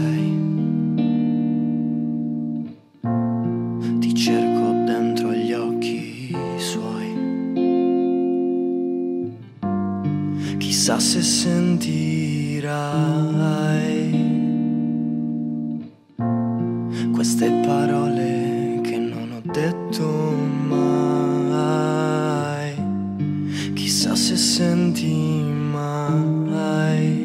sei. Ti cerco dentro gli occhi suoi. Chissà se sentirai queste parole che non ho detto mai. Chissà se senti mai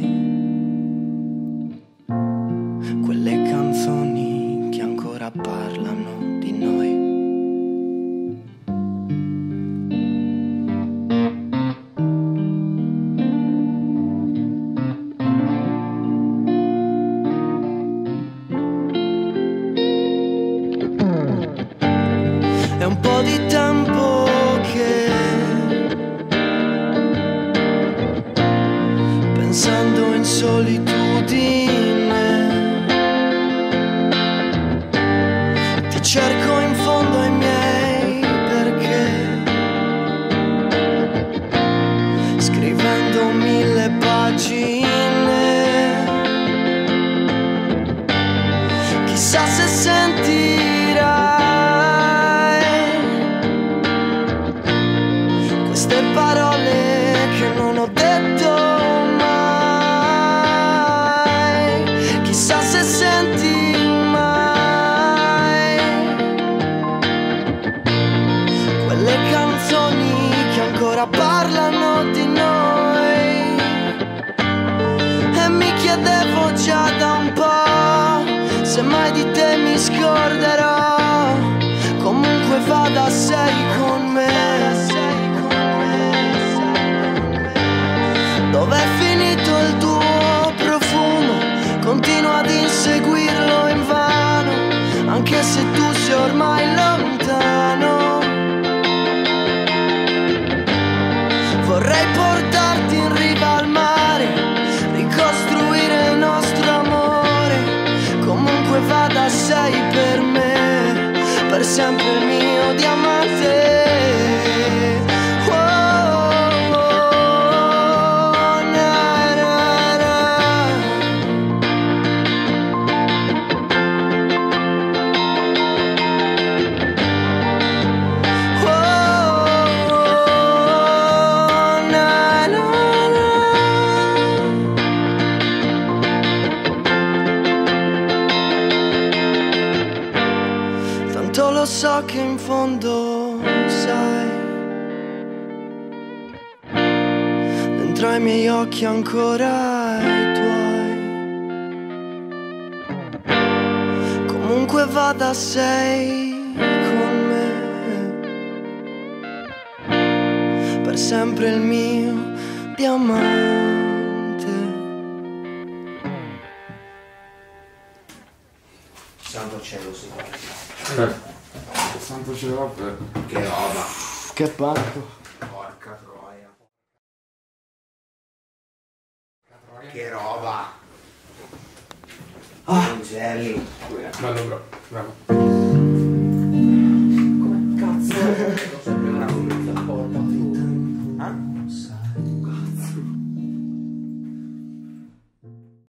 quelle canzoni che ancora parlano di noi. È un po' di tempo che, pensando in solitudine, ti cerco in fondo ai miei perché, scrivendo 1000 pagine, chissà se sentirai queste parole che non ho detto mai. Chissà se senti mai quelle canzoni che ancora parlano di noi. E mi chiedevo già da un po' se mai di te mi scorderò. Comunque vada, sei con me. Dov'è finito il tuo profumo? Continuo ad inseguirlo invano, anche se tu sei ormai lontano. Vorrei portarti in riva al mare, ricostruire il nostro amore. Comunque vada, sei per me, per sempre il mio diamante. Tanto lo so che in fondo sai, dentro ai miei occhi ancora i tuoi. Comunque vada, sei con me, per sempre il mio diamante. Santo cielo, sì. Santo cielo, vabbè. Che roba. Che parco. Porca troia. Che roba. Angeli. Bello, bravo.